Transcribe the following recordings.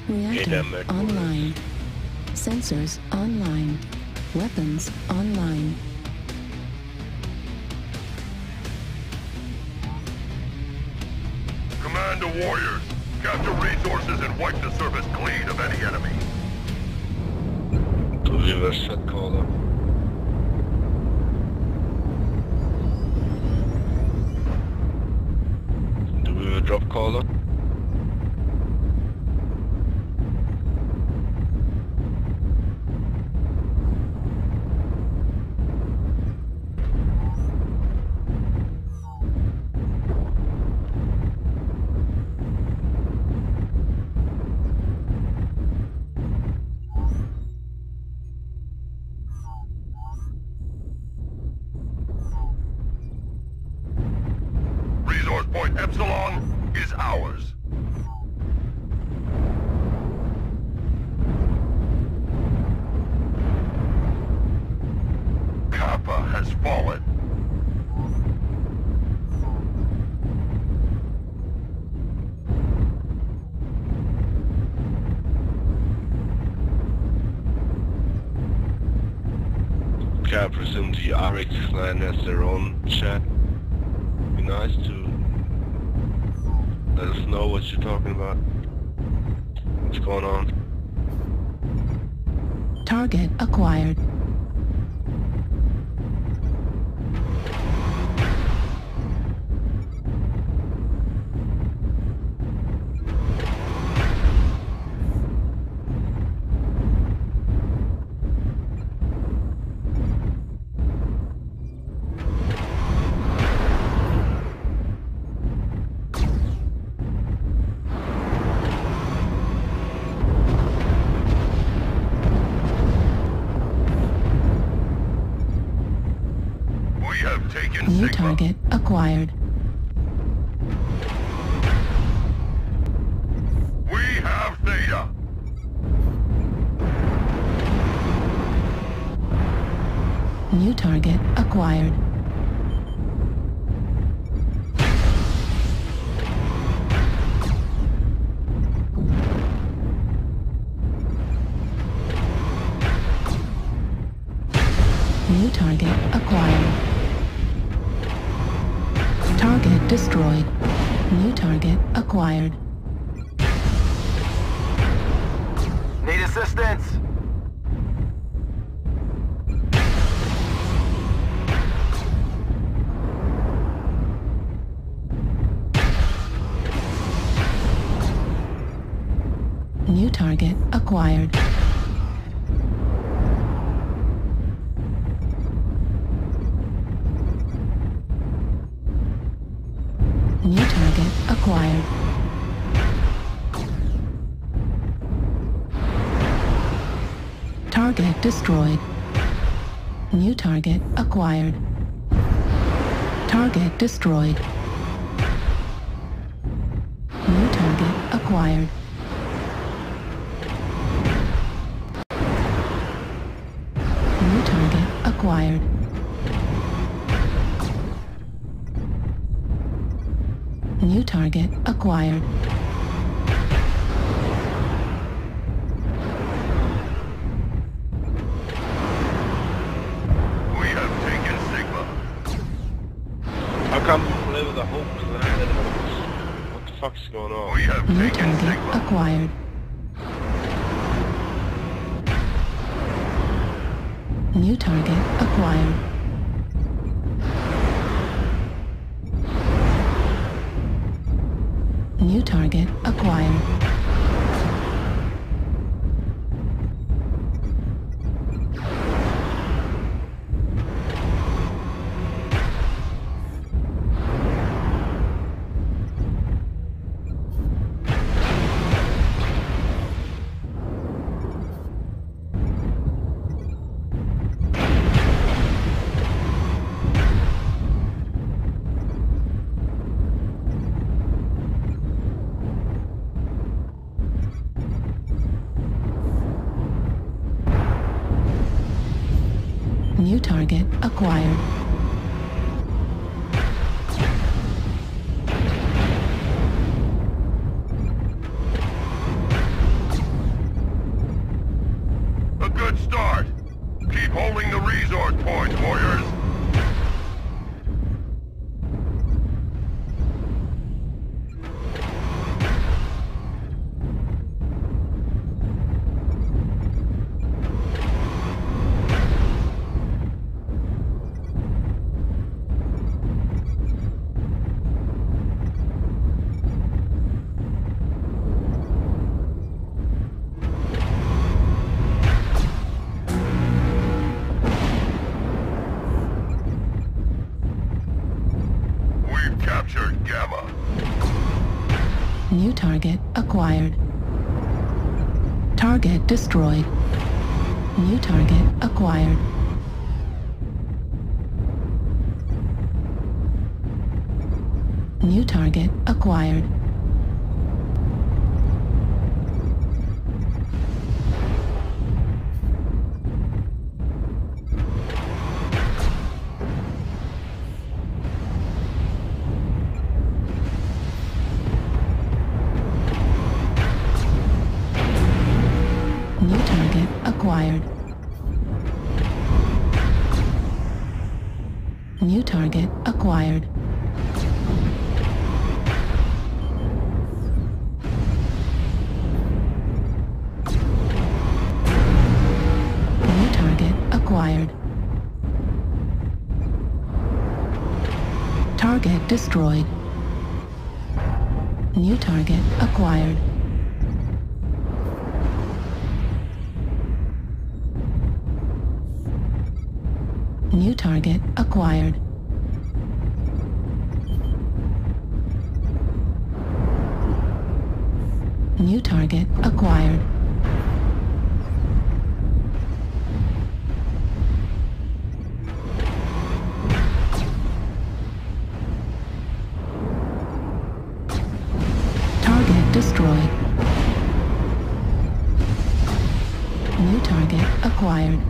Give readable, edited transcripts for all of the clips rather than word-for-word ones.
Reactor ADAM online. Sensors online. Weapons online. Command to warriors. Capture resources and wipe the surface clean of any enemy. Do we have a shot caller? Do we have a drop caller? Resource point Epsilon is ours. Kappa has fallen. Okay, I presume the RX clan has their own chat. Be nice to let us know what you're talking about. What's going on? Target acquired. We have taken New Sigma. target acquired. We have Theta. New target acquired. New target acquired. Target destroyed. New target acquired. Need assistance? New target acquired. New target acquired. Target destroyed. New target acquired. Target destroyed. New target acquired. New target acquired. New target acquired. We have taken Sigma. How come we play with the whole clan animals? What the fuck's going on? We have New taken target Sigma. acquired. New target acquired. New target acquired. New target acquired. Gamma. New target acquired. Target destroyed. New target acquired. New target acquired. New target acquired. New target acquired. New target acquired. Target destroyed. New target acquired. New target acquired. New target acquired. Target destroyed. New target acquired.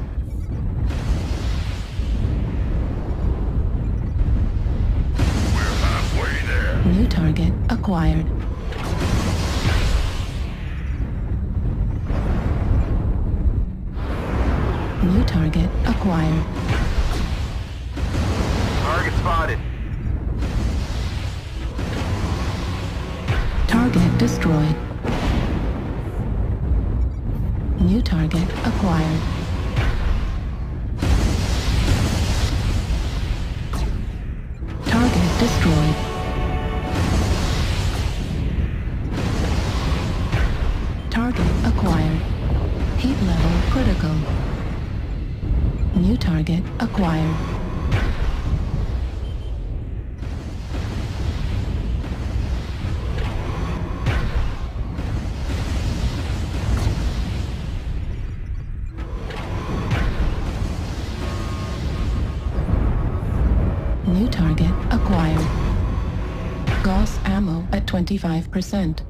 New target acquired. New target acquired. Target spotted. Target destroyed. New target acquired. Target destroyed. Target acquired. Heat level critical. New target acquired. New target acquired. Gauss ammo at 25%.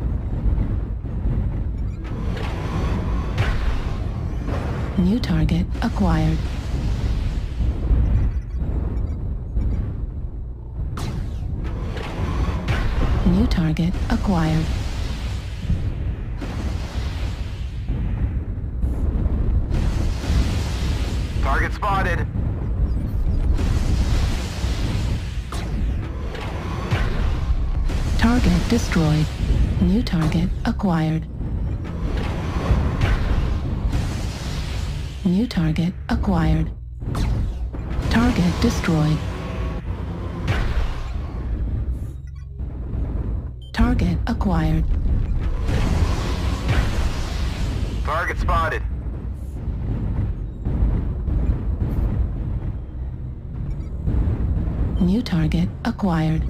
New target acquired. New target acquired. Target spotted. Target destroyed. New target acquired. New target acquired. Target destroyed. Target acquired. Target spotted. New target acquired.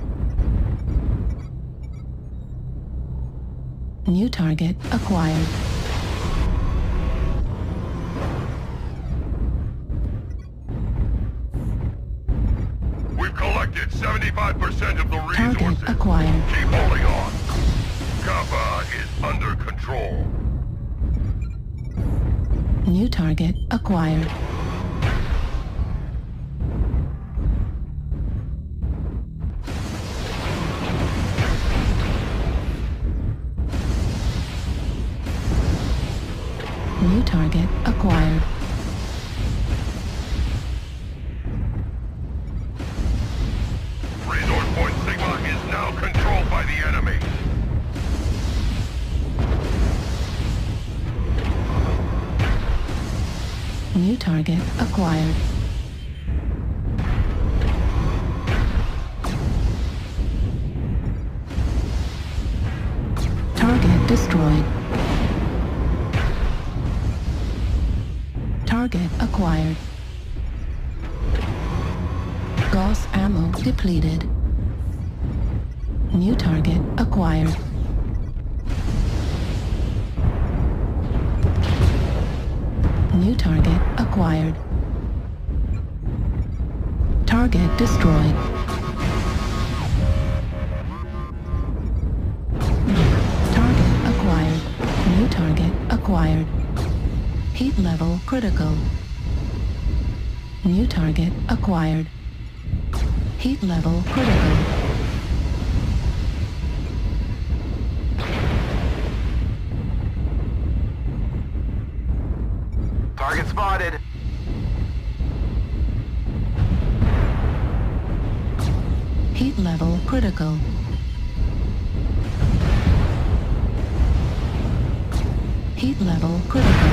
New target acquired. We've collected 75% of the Target resources. acquired. Keep holding on. Kappa is under control. New target acquired. New target acquired. Resource Point Sigma is now controlled by the enemy. New target acquired. Target destroyed. Target acquired. Gauss ammo depleted. New target acquired. New target acquired. Target destroyed. Target acquired. New target acquired. Heat level critical. New target acquired. Heat level critical. Target spotted. Heat level critical. Heat level critical.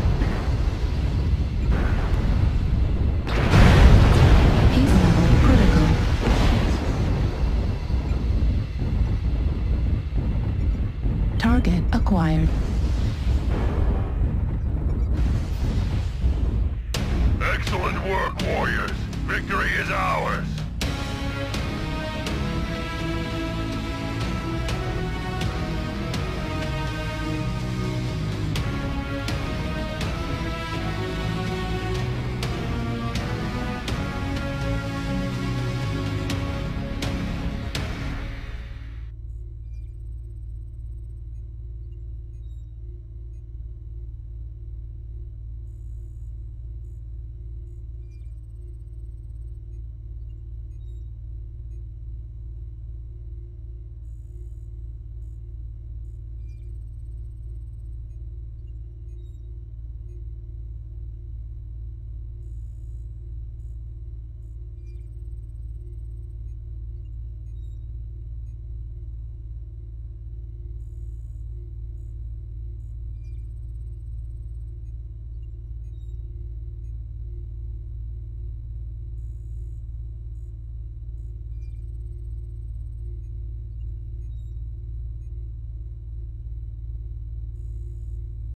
Heat level critical. Target acquired. Excellent work, warriors. Victory is ours.